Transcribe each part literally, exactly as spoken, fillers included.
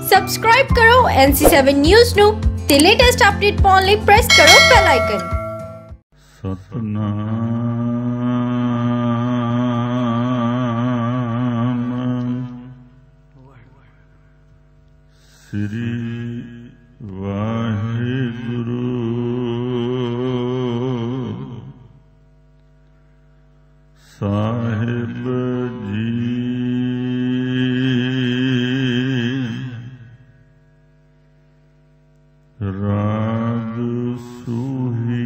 Subscribe ਕਰੋ ਐਨ ਸੀ seven news ਨੂੰ ਤੇ ਲੇਟੈਸਟ ਅਪਡੇਟ ਪਾਉਣ ਲਈ ਪ੍ਰੈਸ ਕਰੋ ਬੈਲ ਆਈਕਨ। ਸਤਨਾਮ ਸ੍ਰੀ ਵਾਹਿਗੁਰੂ ਸਾਹਿਬ ਜੀ। ਰਾਗ ਸੂਹੀ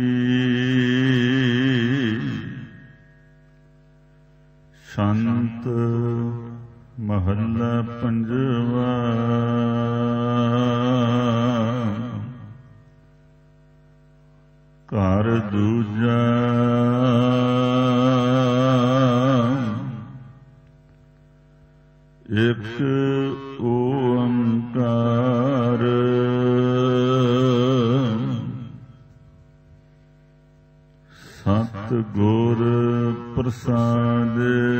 ਸ਼ੰਤ ਮਹੱਲਾ ਪੰਜਵਾ। ਘਰ ਦੂਜਾ ਇੱਕ ਓੰਕਾਰ ਸਤ ਗੁਰ ਪ੍ਰਸਾਦ।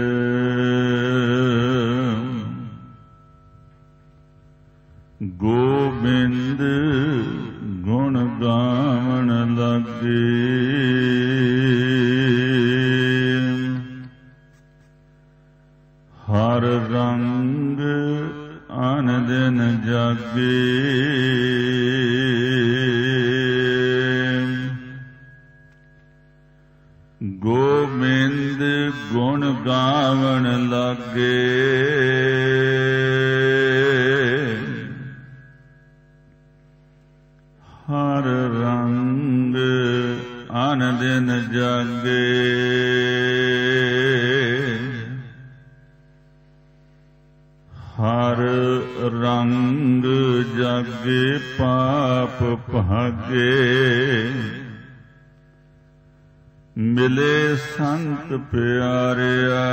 ਗੋਬਿੰਦ ਗੁਣ ਗਾਵਣ ਲਾਗੇ ਹਰ ਰੰਗ ਆਨ ਦਿਨ ਜਾਗੇ। ਗੋਬਿੰਦ ਗੁਣ ਗਾਵਣ ਲਾਗੇ ਹਰ ਰੰਗ ਆਨ ਦਿਨ ਜਾਗੇ। ਹਰ ਰੰਗ ਜਾਗੇ ਪਾਪ ਭਾਗੇ। ਮਿਲੇ ਸੰਤ ਪਿਆਰਿਆ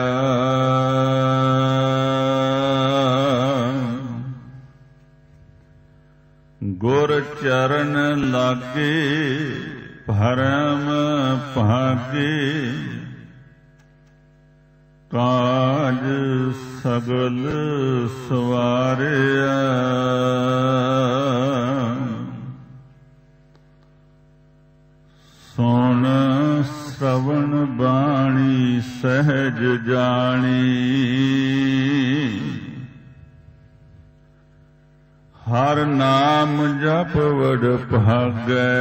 ਗੁਰ ਚਰਨ ਲਾਗੇ ਭਰਮ ਭਾਗੇ। ਕਾਜ ਸਗਲ ਸਵਾਰਿਆ ਸੁਣ ਸ਼ਰਵਣ ਬਾਣੀ ਸਹਿਜ ਜਾਣੀ। ਹਰ ਨਾਮ ਜਪ ਵਡ ਭਾਗੈ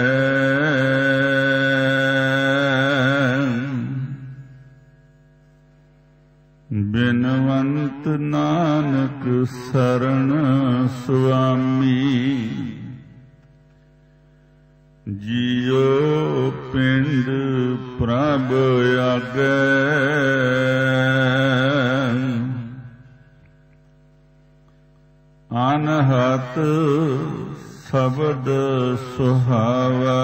ਬਿਨਵੰਤ ਨਾਨਕ ਸਰਣ ਸੁਆਮੀ। ਜੀਉ ਪਿੰਡ ਪ੍ਰਭ ਆਗੈ ਅਨਹਤ ਸ਼ਬਦ ਸੁਹਾਵਾ।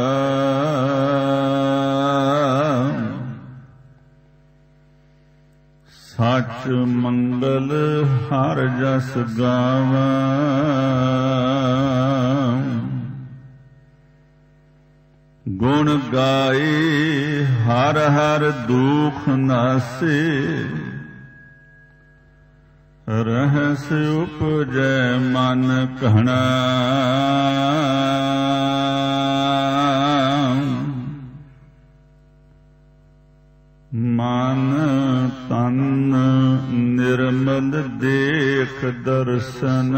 ਸਚ ਮੰਗਲ ਹਰ ਜਸ ਗਾਵਾਂ ਗੁਣ ਗਾਏ ਹਰ ਹਰ ਦੁਖ ਨਾਸੇ। ਰਹਿਸ ਉਪਜੈ ਮਨ ਘਣਾ ਮਨ ਤਨ ਨਿਰਮਲ ਦੇਖ ਦਰਸ਼ਨ।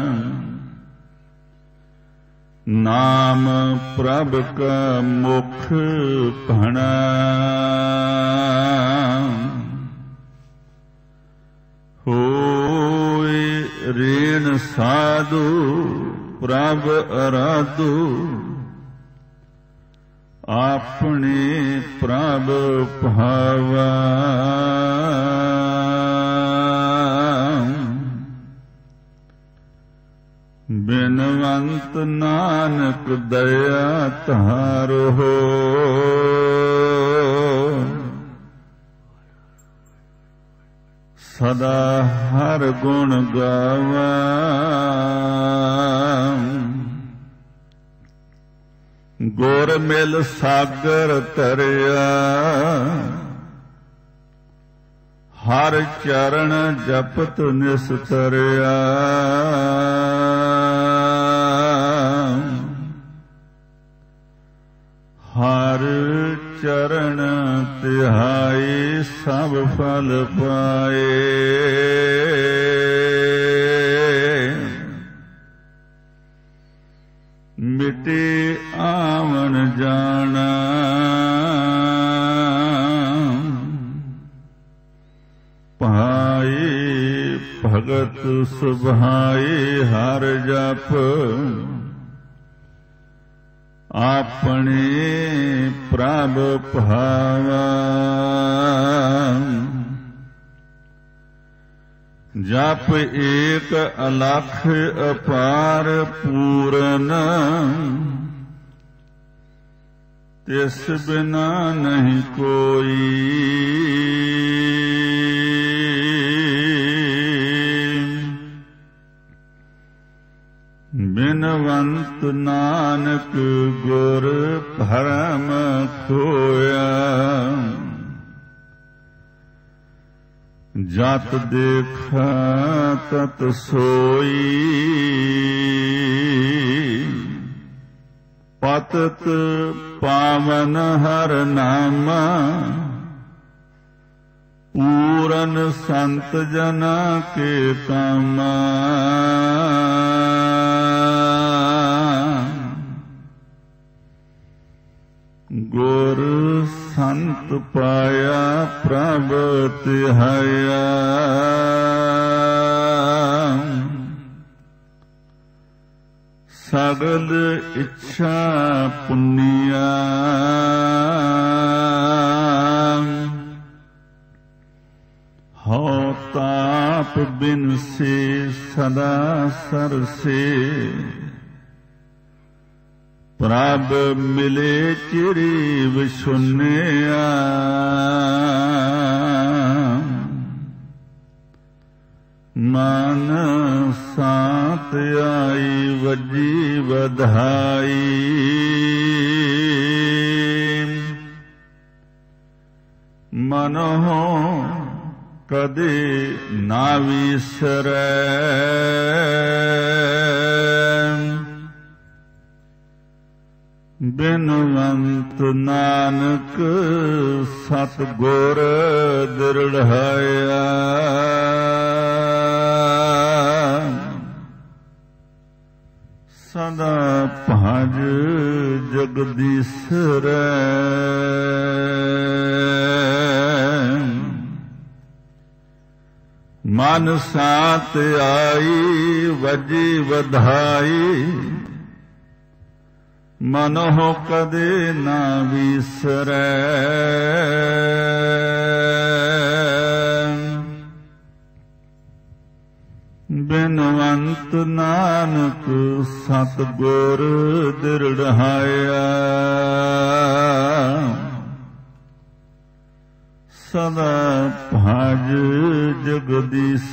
ਨਾਮ ਪ੍ਰਭ ਕਾ ਮੁਖ ਭਣਾ ਹੋਏ ਰੇਣ ਸਾਧੂ ਪ੍ਰਭ ਅਰਾਧੂ। ਆਪਣੇ ਪ੍ਰਭ ਭਾਵਾ ਬਿਨਵੰਤ ਨਾਨਕ ਦਇਆ ਧਾਰੋ। ਸਦਾ ਹਰ ਗੁਣ ਗਾਵਾਂ ਗੁਰ ਮਿਲ ਸਾਗਰ ਤਰਿਆ। हर चरण जपत निस्तरिया हर चरण तिहाई सब फल पाए मिटे आवन जाना पाए भगत सुभाए हर जप अपने प्रभ भावा जप एक अलख अपार पूरन तिस बिना नहीं कोई बिनवंत नानक गुर भरम खोया जत देखा तत सोई पतत पावन हर नामा पूरन संत जना के कामा गुर संत पाया प्रभ तिहाया सगल इच्छा पुनिया हो ताप बिन से सदा सर से प्रभ मिले चिरी विशुन्या मन सात आई वजी बधाई मनों कदे ना विसरै बिनवंत नानक सतगुर दृढ़ाया सदा भज जगदीश मन सात आई वजी बधाई मनों कदे ना विसरै बिनवंत नानक सतगुर दृढ़ाया सदा भज जगदीश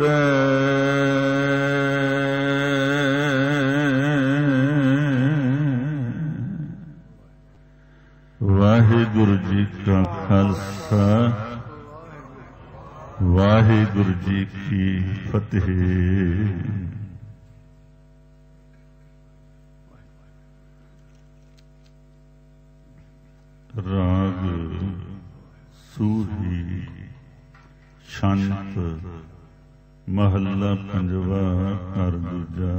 वाहिगुरु जी का खालसा वाहिगुरु जी की फतेह। राग सूही छंत महला पंजवा कर दूजा।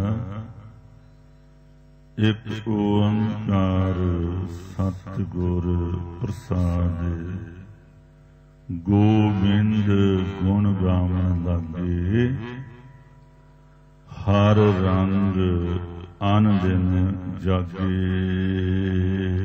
एक ओंकार सतगुर प्रसाद गोबिंद गुण गावन लागे हर रंग आन दिन जागे।